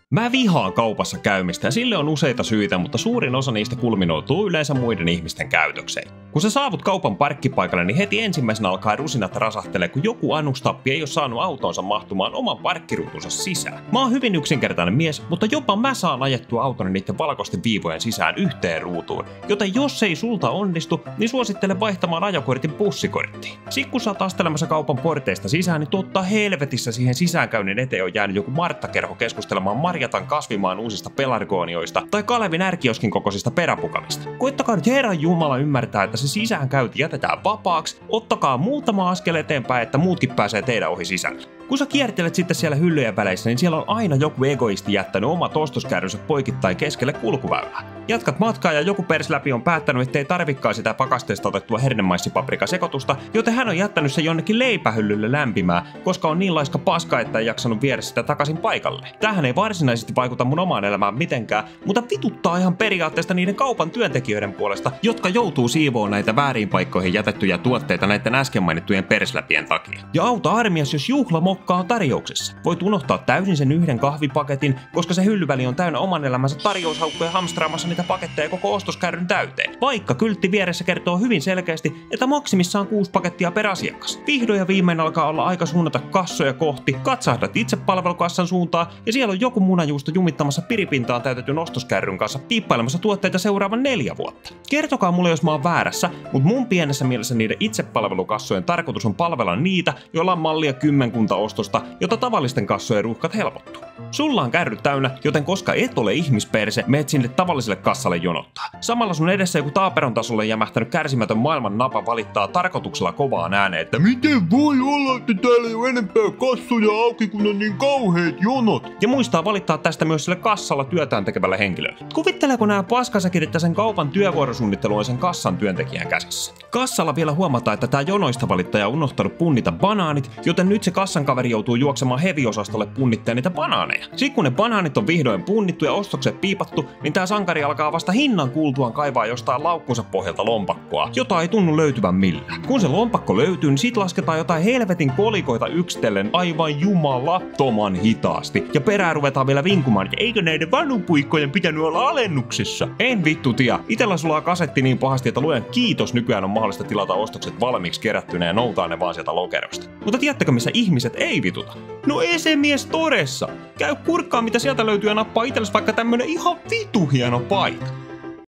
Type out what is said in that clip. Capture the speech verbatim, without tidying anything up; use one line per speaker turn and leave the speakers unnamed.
Mä vihaan kaupassa käymistä ja sille on useita syitä, mutta suurin osa niistä kulminoituu yleensä muiden ihmisten käytökseen. Kun sä saavut kaupan parkkipaikalle, niin heti ensimmäisenä alkaa rusinat rasahtelee, kun joku annustappi ei ole saanut autonsa mahtumaan oman parkkiruutunsa sisään. Mä oon hyvin yksinkertainen mies, mutta jopa mä saan ajettua autoni niiden valkoisten viivojen sisään yhteen ruutuun. Joten jos ei sulta onnistu, niin suosittelen vaihtamaan ajokortin bussikorttiin. Sit kun sä oot astelemassa kaupan porteista sisään, niin totta helvetissä siihen sisäänkäynnin eteen on jäänyt joku Martta-kerho keskustelemaan Marjatan kasvimaan uusista pelargonioista tai Kalevin ärkioskin kokoisista peräpukamista. Koittakaa nyt Herran Jumala ymmärtää, että se sisäänkäynti jätetään vapaaksi, ottakaa muutama askel eteenpäin, että muutkin pääsee teidän ohi sisällä. Kun sä kiertelet sitten siellä hyllyjen väleissä, niin siellä on aina joku egoisti jättänyt omat ostoskärrynsä poikittain keskelle kulkuväylää. Jatkat matkaa ja joku persläpi on päättänyt, ettei tarvikaan sitä pakasteesta otettua hernemaisspaprikasekoitusta, joten hän on jättänyt sen jonnekin leipähyllylle lämpimään, koska on niin laiska paska, että ei jaksanut viedä sitä takaisin paikalle. Tähän ei varsinaisesti vaikuta mun omaan elämään mitenkään, mutta vituttaa ihan periaatteesta niiden kaupan työntekijöiden puolesta, jotka joutuu siivoon näitä väärin paikkoihin jätettyjä tuotteita näiden äsken mainittujen persläpien takia. Ja auta armias, jos juhlamokka on tarjouksessa. Voit unohtaa täysin sen yhden kahvipaketin, koska se hyllyväli on täynnä oman elämänsä tarjoushaukkoja hamstraamassa niitä paketteja koko ostoskärryn täyteen. Vaikka kyltti vieressä kertoo hyvin selkeästi, että maksimissaan kuusi pakettia per asiakas. Vihdoin ja viimein alkaa olla aika suunnata kassoja kohti, katsahdat itse palvelukassan suuntaan ja siellä on joku munajuusto jumittamassa piripintaan täytetyn ostoskärryn kanssa piippailemassa tuotteita seuraavan neljä vuotta. Kertokaa mulle, jos mä oon väärässä, mutta mun pienessä mielessä niiden itsepalvelukassojen tarkoitus on palvella niitä, joilla on mallia kymmenkunta ostosta, jota tavallisten kassojen ruuhkat helpottuu. Sulla on kärryt täynnä, joten koska et ole ihmisperse, meet sinne tavalliselle kassalle jonottaa. Samalla sun edessä joku taaperon tasolle jämähtänyt kärsimätön maailman napa valittaa tarkoituksella kovaan ääneen, että miten voi olla, että täällä ei ole enempää kassoja auki, kun on niin kauheat jonot. Ja muistaa valittaa tästä myös sille kassalla työtään tekevälle henkilölle. Kuvitteleeko nämä paskasäkit, että sen kaupan työvuorosuunnittelu on sen kassan työntekijän käsissä? Kassalla vielä huomataan, että tää jonoista valittaja on unohtanut punnita banaanit, joten nyt se kassan kaveri joutuu juoksemaan heavy-osastolle punnittaa niitä banaaneja. Sitten kun ne banaanit on vihdoin punnittu ja ostokset piipattu, niin tää sankari alkaa vasta hinnan kuultuaan kaivaa jostain laukkunsa pohjalta lompakkoa, jota ei tunnu löytyvän millään. Kun se lompakko löytyy, niin sit lasketaan jotain helvetin kolikoita yksitellen aivan jumalattoman hitaasti. Ja perään ruvetaan vielä vinkumaan, että eikö näiden vanupuikkojen pitänyt olla alennuksessa? En vittu tiedä. Itellä sulaa kasetti niin pahasti, että luojan kiitos nykyään on mahdollista tilata ostokset valmiiksi kerättynä ja noutaa ne vaan sieltä lokerosta. Mutta tiedättekö missä ihmiset ei vituta? No Esemies Toressa! Käy kurkkaa mitä sieltä löytyy ja nappaa itsellesi vaikka tämmönen ihan vitu hieno paita.